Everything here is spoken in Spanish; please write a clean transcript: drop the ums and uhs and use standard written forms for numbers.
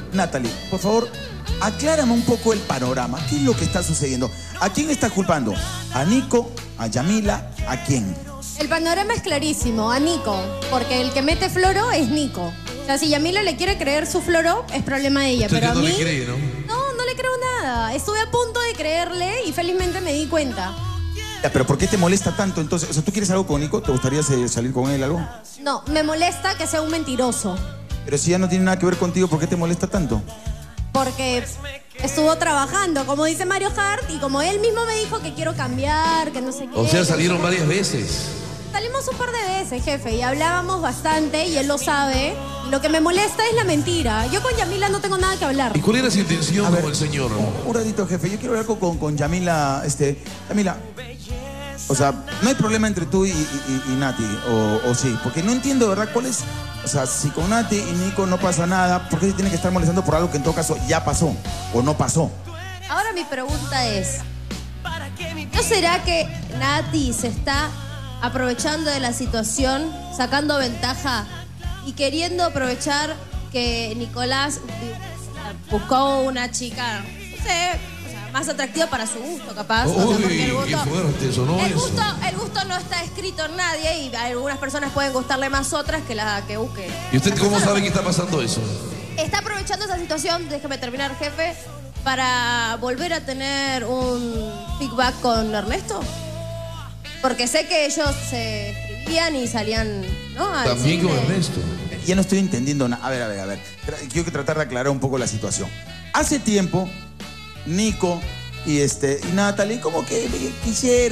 Natalie, por favor, aclárame un poco el panorama. ¿Qué es lo que está sucediendo? ¿A quién estás culpando? ¿A Nico? ¿A Yamila? ¿A quién? El panorama es clarísimo, a Nico, porque el que mete floro es Nico. O sea, si Yamila le quiere creer su floro, es problema de ella, Usted pero a no mí... le cree, ¿no? No le creo nada. Estuve a punto de creerle y felizmente me di cuenta. Ya, pero ¿por qué te molesta tanto entonces? O sea, ¿tú quieres algo con Nico? ¿Te gustaría salir con él algo? No, me molesta que sea un mentiroso. Pero si ya no tiene nada que ver contigo, ¿por qué te molesta tanto? Porque estuvo trabajando, como dice Mario Hart, y como él mismo me dijo que quiero cambiar, que no sé qué. O sea, salieron varias veces. Salimos un par de veces, jefe, y hablábamos bastante, y él lo sabe. Y lo que me molesta es la mentira. Yo con Yamila no tengo nada que hablar. ¿Y cuál era su intención A ver, con el señor? Un ratito, jefe. Yo quiero hablar con Yamila. Yamila, o sea, no hay problema entre tú y Nati, o sí. Porque no entiendo, ¿verdad? ¿Cuál es? O sea, si con Nati y Nico no pasa nada, ¿por qué se tiene que estar molestando por algo que en todo caso ya pasó o no pasó? Ahora mi pregunta es, ¿no será que Nati se está aprovechando de la situación, sacando ventaja y queriendo aprovechar que Nicolás buscó una chica, no sé, o sea, más atractiva para su gusto, capaz? O sea, Uy, porque el qué fuerte sonó el eso. gusto, el gusto no está escrito en nadie y a algunas personas pueden gustarle más otras que la que busque. ¿Y usted cómo sabe que está pasando eso? Está aprovechando esa situación, déjeme terminar, jefe, para volver a tener un feedback con Ernesto. Porque sé que ellos se escribían y salían, ¿no? Al También con cine. Ernesto. Ya no estoy entendiendo nada. A ver. Quiero que tratar de aclarar un poco la situación. Hace tiempo, Nico y Natalie como que quisieron